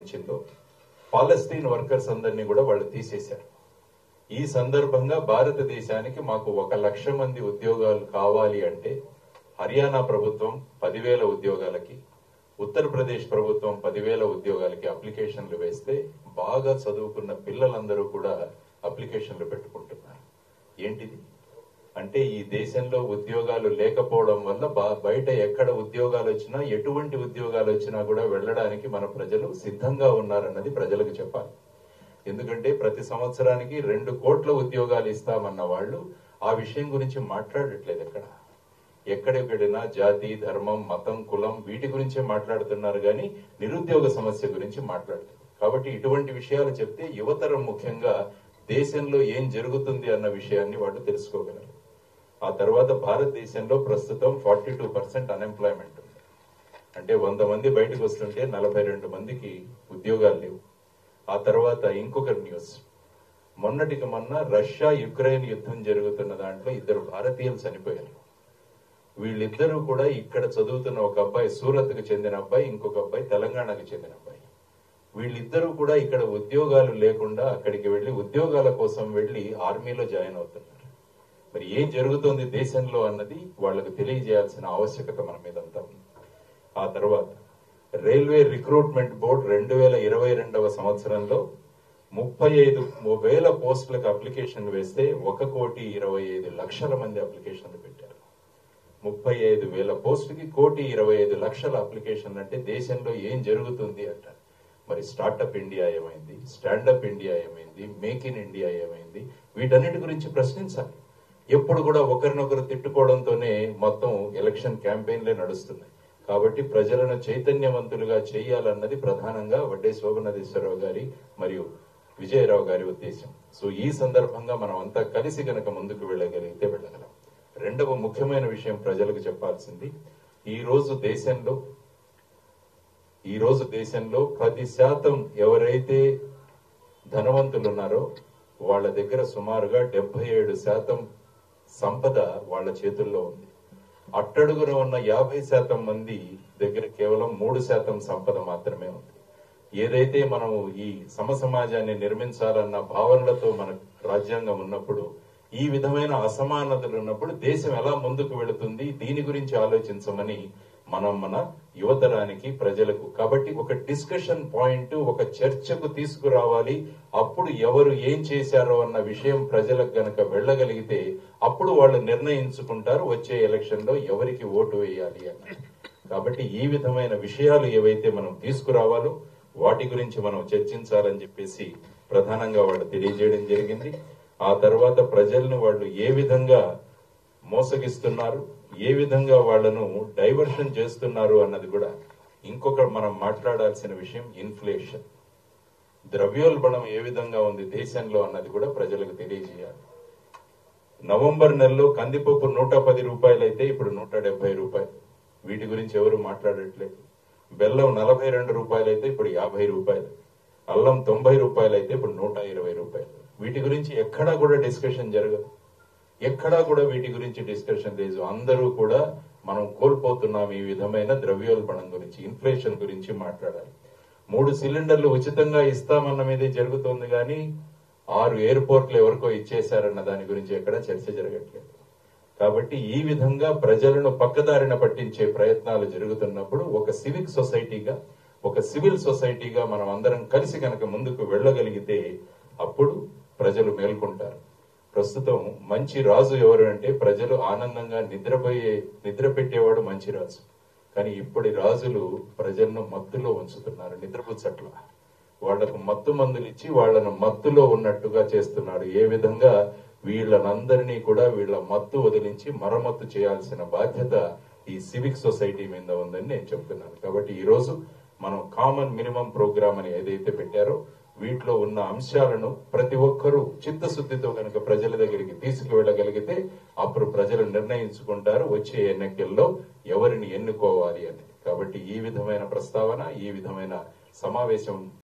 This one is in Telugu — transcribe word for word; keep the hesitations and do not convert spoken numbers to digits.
ఇచ్చిందో పాలస్తీన్ వర్కర్స్ అందరినీ కూడా వాళ్ళు తీసేశారు. ఈ సందర్భంగా భారతదేశానికి మాకు ఒక లక్ష మంది ఉద్యోగాలు కావాలి అంటే హర్యానా ప్రభుత్వం పదివేల ఉద్యోగాలకి, ఉత్తరప్రదేశ్ ప్రభుత్వం పదివేల ఉద్యోగాలకి అప్లికేషన్లు వేస్తే బాగా చదువుకున్న పిల్లలందరూ కూడా అప్లికేషన్లు పెట్టుకుంటున్నారు. ఏంటిది అంటే ఈ దేశంలో ఉద్యోగాలు లేకపోవడం వల్ల బయట ఎక్కడ ఉద్యోగాలు వచ్చినా, ఎటువంటి ఉద్యోగాలు వచ్చినా కూడా వెళ్ళడానికి మన ప్రజలు సిద్ధంగా ఉన్నారన్నది ప్రజలకు చెప్పాలి. ఎందుకంటే ప్రతి సంవత్సరానికి రెండు కోట్ల ఉద్యోగాలు ఇస్తామన్న వాళ్ళు ఆ విషయం గురించి మాట్లాడట్లేదు. ఎక్కడ ఎక్కడెక్కడినా జాతి, ధర్మం, మతం, కులం వీటి గురించే మాట్లాడుతున్నారు కానీ నిరుద్యోగ సమస్య గురించి మాట్లాడలేదు. కాబట్టి ఇటువంటి విషయాలు చెప్తే యువతరం ముఖ్యంగా దేశంలో ఏం జరుగుతుంది అన్న విషయాన్ని వాళ్ళు తెలుసుకోగలరు. ఆ తర్వాత భారతదేశంలో ప్రస్తుతం ఫార్టీ టూ పర్సెంట్ అన్ఎంప్లాయ్మెంట్ ఉంది. అంటే వంద మంది బయటకు వస్తుంటే నలభై రెండు మందికి ఉద్యోగాలు లేవు. ఆ తర్వాత ఇంకొక న్యూస్, మొన్నటికి మొన్న రష్యా యుక్రెయిన్ యుద్ధం జరుగుతున్న దాంట్లో ఇద్దరు భారతీయులు చనిపోయారు. వీళ్ళిద్దరూ కూడా ఇక్కడ చదువుతున్న ఒక అబ్బాయి సూరత్ కు చెందిన అబ్బాయి, ఇంకొక అబ్బాయి తెలంగాణకు చెందిన అబ్బాయి. వీళ్ళిద్దరూ కూడా ఇక్కడ ఉద్యోగాలు లేకుండా అక్కడికి వెళ్లి ఉద్యోగాల కోసం వెళ్లి ఆర్మీలో జాయిన్ అవుతున్నారు. మరి ఏం జరుగుతోంది దేశంలో అన్నది వాళ్లకు తెలియజేయాల్సిన ఆవశ్యకత మన మీదంతా ఉంది. ఆ తర్వాత రైల్వే రిక్రూట్మెంట్ బోర్డు రెండు వేల ఇరవై రెండవ సంవత్సరంలో ముప్పై ఐదు వేల పోస్టులకు అప్లికేషన్లు వేస్తే ఒక కోటి ఇరవై ఐదు లక్షల మంది అప్లికేషన్లు పెట్టారు. ముప్పై ఐదు వేల పోస్టుకి కోటి ఇరవై ఐదు లక్షల అప్లికేషన్లు అంటే దేశంలో ఏం జరుగుతుంది అంట. మరి స్టార్టప్ ఇండియా ఏమైంది, స్టాండప్ ఇండియా ఏమైంది, మేక్ ఇన్ ఇండియా ఏమైంది, వీటన్నిటి గురించి ప్రశ్నించాలి. ఎప్పుడు కూడా ఒకరినొకరు తిట్టుకోవడంతోనే మొత్తం ఎలక్షన్ క్యాంపెయిన్లే నడుస్తున్నాయి. కాబట్టి ప్రజలను చైతన్యవంతులుగా చేయాలన్నది ప్రధానంగా వడ్డే శోభనాథేశ్వరరావు గారి మరియు విజయరావు గారి ఉద్దేశం. సో ఈ సందర్భంగా మనం అంతా కలిసి గనక ముందుకు వెళ్ళగలిగితే వెళ్ళగలం. రెండవ ముఖ్యమైన విషయం ప్రజలకు చెప్పాల్సింది, ఈ రోజు దేశంలో ఈ రోజు దేశంలో పది శాతం ఎవరైతే ధనవంతులు ఉన్నారో వాళ్ళ దగ్గర సుమారుగా డెబ్బై ఏడు శాతం సంపద వాళ్ళ చేతుల్లో ఉంది. అట్టడుగున ఉన్న యాభై శాతం మంది దగ్గర కేవలం మూడు శాతం సంపద మాత్రమే ఉంది. ఏదైతే మనం ఈ సమసమాజాన్ని నిర్మించాలన్న భావనలతో మన రాజ్యాంగం ఉన్నప్పుడు, ఈ విధమైన అసమానతలు ఉన్నప్పుడు దేశం ఎలా ముందుకు వెళుతుంది, దీని గురించి ఆలోచించమని మనం మన యువతరానికి, ప్రజలకు కాబట్టి ఒక డిస్కషన్ పాయింట్, ఒక చర్చకు తీసుకురావాలి. అప్పుడు ఎవరు ఏం చేశారో అన్న విషయం ప్రజలకు గనక వెళ్ళగలిగితే అప్పుడు వాళ్ళు నిర్ణయించుకుంటారు వచ్చే ఎలక్షన్ లో ఎవరికి ఓటు వేయాలి అని. కాబట్టి ఈ విధమైన విషయాలు ఏవైతే మనం తీసుకురావాలో వాటి గురించి మనం చర్చించాలని చెప్పేసి ప్రధానంగా వాళ్ళు తెలియజేయడం జరిగింది. ఆ తర్వాత ప్రజలను వాళ్ళు ఏ విధంగా మోసగిస్తున్నారు, ఏ విధంగా వాళ్లను డైవర్షన్ చేస్తున్నారు అన్నది కూడా ఇంకొక మనం మాట్లాడాల్సిన విషయం. ఇన్ఫ్లేషన్, ద్రవ్యోల్బణం ఏ విధంగా ఉంది దేశంలో అన్నది కూడా ప్రజలకు తెలియజేయాలి. నవంబర్ నెలలో కందిపప్పు నూట పది రూపాయలు అయితే ఇప్పుడు నూట డెబ్బై రూపాయలు, వీటి గురించి ఎవరు మాట్లాడట్లేదు. బెల్లం నలభై రెండు రూపాయలు అయితే ఇప్పుడు యాభై రూపాయలు, అల్లం తొంభై రూపాయలు అయితే ఇప్పుడు నూట ఇరవై రూపాయలు. వీటి గురించి ఎక్కడా కూడా డిస్కషన్ జరగదు, ఎక్కడా కూడా వీటి గురించి డిస్కషన్ లేదు. అందరూ కూడా మనం కోల్పోతున్నాం ఈ విధమైన ద్రవ్యోల్బణం గురించి, ఇన్ఫ్లేషన్ గురించి మాట్లాడాలి. మూడు సిలిండర్లు ఉచితంగా ఇస్తామన్న మీదే జరుగుతోంది కానీ ఆరు ఎయిర్పోర్ట్లు ఎవరికో ఇచ్చేశారన్న దాని గురించి ఎక్కడా చర్చ జరగట్లేదు. కాబట్టి ఈ విధంగా ప్రజలను పక్కదారిన పట్టించే ప్రయత్నాలు జరుగుతున్నప్పుడు ఒక సివిక్ సొసైటీగా, ఒక సివిల్ సొసైటీగా మనం అందరం కలిసి కనుక ముందుకు వెళ్ళగలిగితే అప్పుడు ప్రజలు మేల్కొంటారు. ప్రస్తుతం మంచి రాజు ఎవరు అంటే ప్రజలు ఆనందంగా నిద్రపోయే నిద్ర పెట్టేవాడు మంచి రాజు. కానీ ఇప్పటి రాజులు ప్రజలను మత్తులో ఉంచుతున్నారు, నిద్రపుచ్చట్ల. వాళ్లకు మత్తు మందులు ఇచ్చి వాళ్లను మత్తులో ఉన్నట్టుగా చేస్తున్నాడు. ఏ విధంగా వీళ్ళనందరినీ కూడా వీళ్ళ మత్తు వదిలించి మరమ్మత్తు చేయాల్సిన బాధ్యత ఈ సివిక్ సొసైటీ మీద ఉందని నేను చెప్తున్నాను. కాబట్టి ఈ రోజు మనం కామన్ మినిమం ప్రోగ్రామ్ అని ఏదైతే పెట్టారో వీటిలో ఉన్న అంశాలను ప్రతి ఒక్కరూ చిత్తశుద్ధితో కనుక ప్రజల దగ్గరికి తీసుకువెళ్ళగలిగితే అప్పుడు ప్రజలు నిర్ణయించుకుంటారు వచ్చే ఎన్నికల్లో ఎవరిని ఎన్నుకోవాలి అని. కాబట్టి ఈ విధమైన ప్రస్తావన, ఈ విధమైన సమావేశం